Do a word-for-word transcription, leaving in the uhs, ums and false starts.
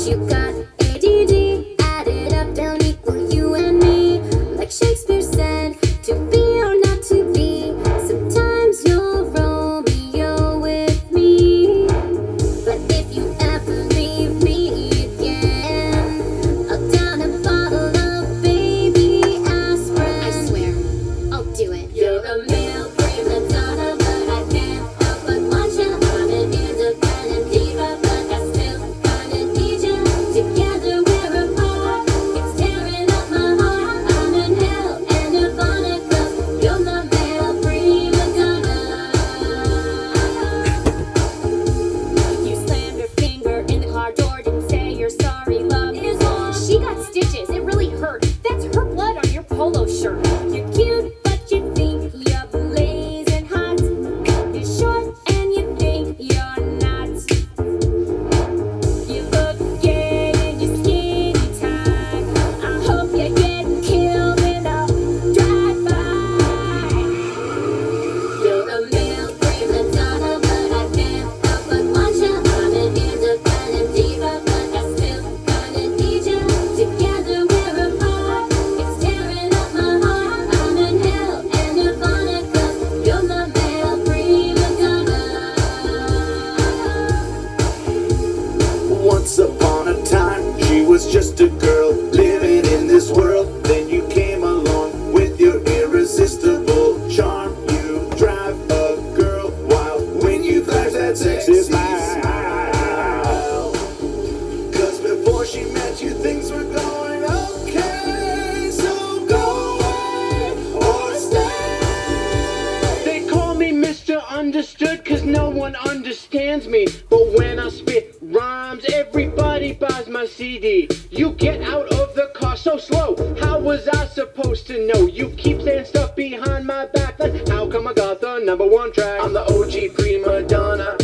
You got A D D, add it up, don't equal you and me. Like Shakespeare said, to be or not to be. Sometimes you're Romeo with me, but if you ever leave me again, I'll down a bottle of baby aspirin. I swear, I'll do it. You're a male prima donna, but I can't help but want you. I'm an independent diva, but I still kinda need you. Together we're apart, it's tearing up my heart. I'm in hell and Nirvana, 'cause you're my male prima donna. You slammed her finger in the car door, didn't say you're sorry, love is on. She got stitches, it really hurt. That's her blood on your polo shirt. You're cute, but you think you're blazing hot. You're short and you think you're not. You look gay in your skinny tie. I hope you're getting killed in a drive-by. You're a male prima donna, but I can't help but want you. I'm an independent diva, but I still kinda need you. Together we're apart, it's tearing up my heart. I'm in hell and Nirvana, 'cause you're my male prima donna. Once upon a time, she was just a girl living in this world. Then you came along with your irresistible charm. You drive a girl wild when you flash that sexy smile. 'Cause before she met you, things were going okay. So go away or stay. They call me Mister Understood, cause no one understands me. But when I spit rhymes, everybody buys my C D. You get out of the car so slow, how was I supposed to know? You keep saying stuff behind my back, then how come I got the number one track? I'm the O G Prima Donna,